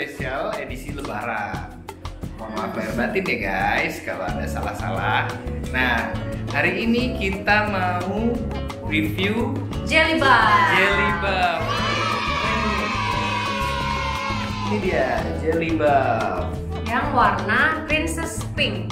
spesial edisi Lebaran. Mohon maaf lahir batin ya guys kalau ada salah-salah. Nah, hari ini kita mau review Jelly Buff. Jelly Buff. Ini dia Jelly Buff Yang warna Princess Pink.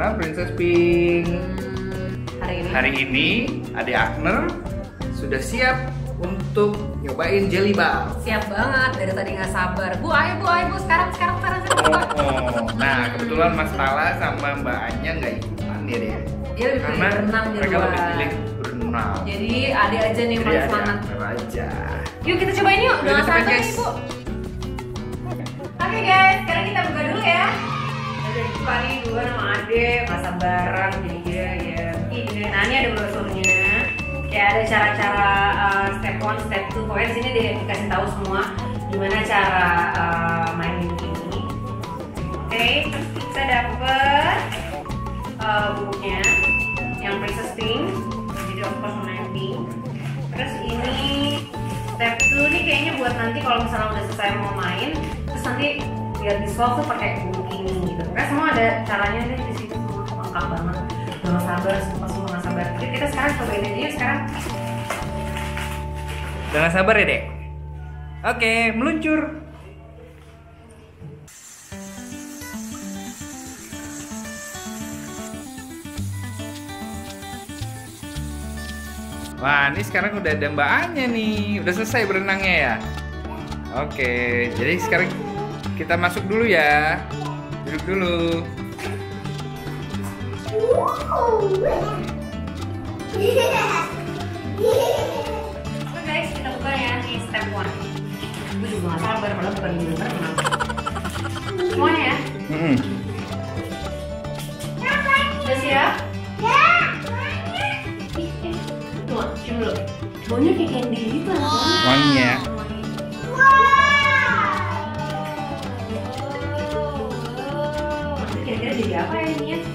Hari ini Ade Agner sudah siap untuk nyobain Jelly Buff. Siap banget, dari tadi nggak sabar. Bu, ayo bu, sekarang. Nah, kebetulan Mas Tala sama Mbak Anya nggak ikutan ya deh. Dia lebih pilih berenang di mereka luar. lebih pilih berenang. Jadi Ade aja nih paling semangat. Aja. Yuk kita cobain yuk, udah nggak sabar nih bu. Oke guys, sekarang kita buka dulu ya. Udah dibuka nih dua sama Ade, nggak sabaran jadi dia ya. Nah ini ada brosurnya. Kayak ada cara-cara step 1, step 2. Pokoknya di sini dikasih tahu semua gimana cara mainin ini. Oke, terus kita dapet bukunya yang Princess Pink. Jadi of course main pink. Terus ini step 2 nih kayaknya buat nanti kalau misalnya udah selesai mau main, terus nanti biar di solve tuh pakai buku ini gitu. Karena semua ada caranya nih di situ, semua lengkap banget. Jangan sabar, semua nggak sabar. Jadi kita sekarang cobain aja yuk sekarang. Udah nggak sabar ya dek? Oke, meluncur. Wah, ini sekarang udah ada Mbak Anya nih. Udah selesai berenangnya ya? Oke, jadi sekarang kita masuk dulu ya. Duduk dulu. Oke guys, kita buka ya di step 1. Gue juga gak sabar, padahal bukan di luar kenapa. Semuanya ya? Udah siap? Ya. Tunggu, cium dulu. Baunya kayak candy gitu lah. Wanginya. Kira-kira jadi apa ya ini ya?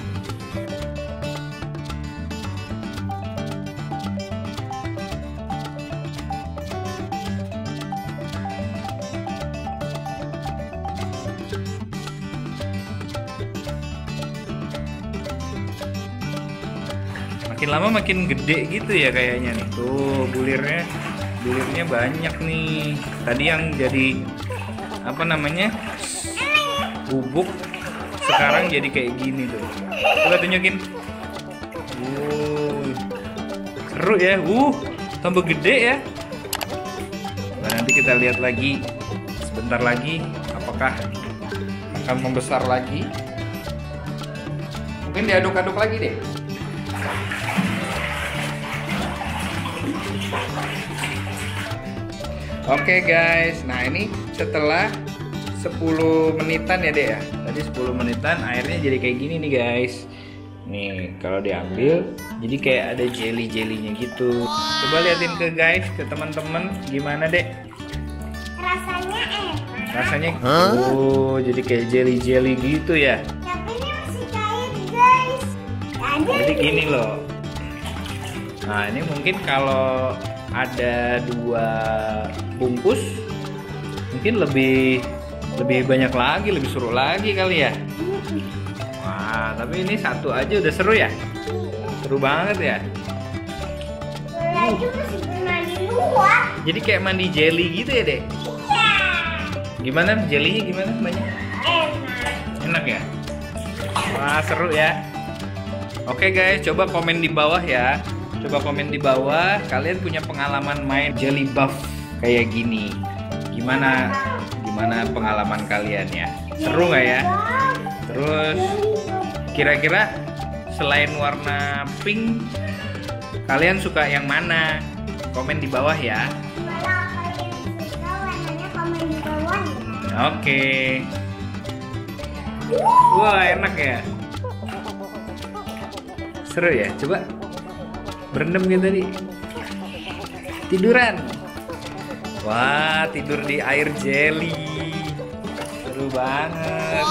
Makin lama makin gede gitu ya kayaknya nih. Tuh bulirnya banyak nih. Tadi yang jadi apa namanya bubuk, sekarang jadi kayak gini tuh. Coba tunjukin. Seru ya. Tambah gede ya. Nah, nanti kita lihat lagi sebentar lagi apakah akan membesar lagi. Mungkin diaduk-aduk lagi deh. Oke guys, nah ini setelah 10 menitan ya dek ya. Tadi 10 menitan airnya jadi kayak gini nih guys. Nih kalau diambil jadi kayak ada jelly-jellynya gitu. Coba liatin ke guys, ke teman-teman gimana dek? Rasanya enak. Rasanya jadi kayak jelly-jelly gitu ya. Tapi ini masih cair guys. Jadi gini loh. Nah ini mungkin kalau ada 2 bungkus mungkin lebih banyak lagi, lebih seru lagi kali ya. Wah, tapi ini satu aja udah seru ya. Seru banget ya. Lagi masih pernah di luar. Jadi kayak mandi jelly gitu ya dek. Iya. Gimana jellynya gimana banyak? Enak ya. Wah seru ya. Oke guys, coba komen di bawah ya. Coba komen di bawah kalian punya pengalaman main Jelly Buff kayak gini. Gimana pengalaman kalian ya? Seru nggak ya? Terus kira-kira selain warna pink kalian suka yang mana? Komen di bawah ya. Kalau kalian suka warnanya komen di bawah ya. Oke. Wah enak ya. Seru ya. Coba berendam gitu tadi. Tiduran. Wah, tidur di air jelly. Seru banget.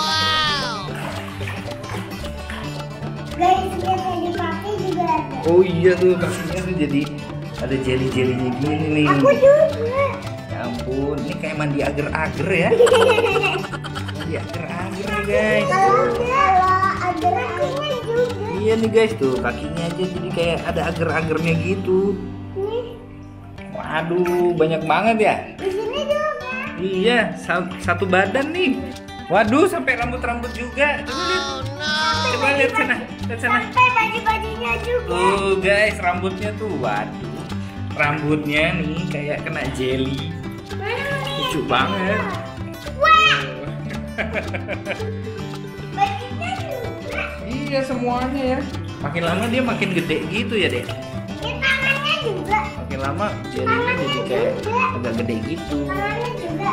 Guys, biar kayak dipakai juga ada. Oh iya tuh, kakinya tuh jadi ada jelly-jellynya gini nih. Aku juga. ampun, ini kayak mandi ager-ager ya. Mandi ager-ager nih guys. Kalau ada kakinya juga. Iya nih guys, tuh kakinya aja jadi kayak ada ager-agernya gitu. Nih, Waduh, banyak banget ya. di sini juga. Iya, satu badan nih. Waduh, sampai rambut-rambut juga. Coba lihat sana, lihat sana. Sampai baju-bajunya juga. Tuh guys, rambutnya tuh, waduh, rambutnya nih kayak kena jelly. Lucu banget. Wah, bajunya juga. Iya semuanya ya. Makin lama dia makin gede gitu ya deh. Ini tangannya juga. Makin lama jellynya jadi kayak agak gede gitu. Tangannya juga.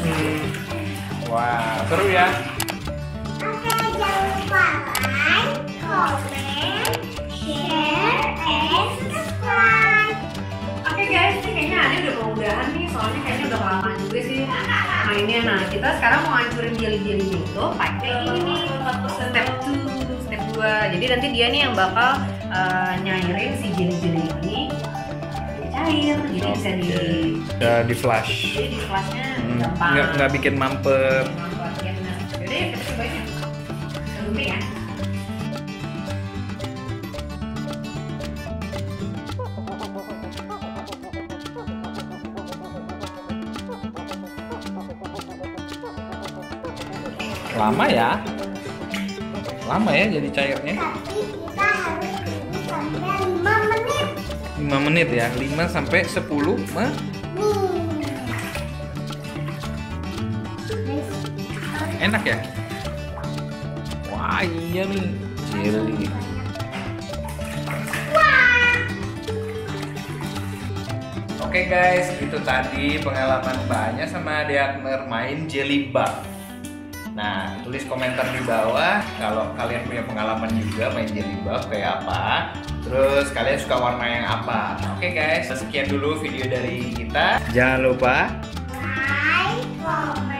Wah, seru ya. Oke, jangan lupa like, comment, share, and subscribe. Oke guys, ini kayaknya Ade udah mau udahan nih, soalnya kayaknya udah kelamaan juga sih mainnya. Nah, kita sekarang mau hancurin jelly-jelly itu pakai ini nih, step 2. Jadi nanti dia nih yang bakal nyairin si jelly-jelly ini cair, jadi bisa di flash. jadi di flashnya gampang. Nggak bikin mampet. Yaudah ya, kita cobain ya. Kita zooming ya. Lama ya jadi cairnya. Tapi kita harus tunggu sampai 5 menit. 5 menit ya, 5 sampai 10 menit. Enak ya? Wah iya nih, jelly. Oke guys, itu tadi pengalaman Mbaknya sama Ade Agner main jelly bug. Nah, tulis komentar di bawah kalau kalian punya pengalaman juga main jelly bug kayak apa. Terus kalian suka warna yang apa? Oke guys, sekian dulu video dari kita. Jangan lupa Like, comment.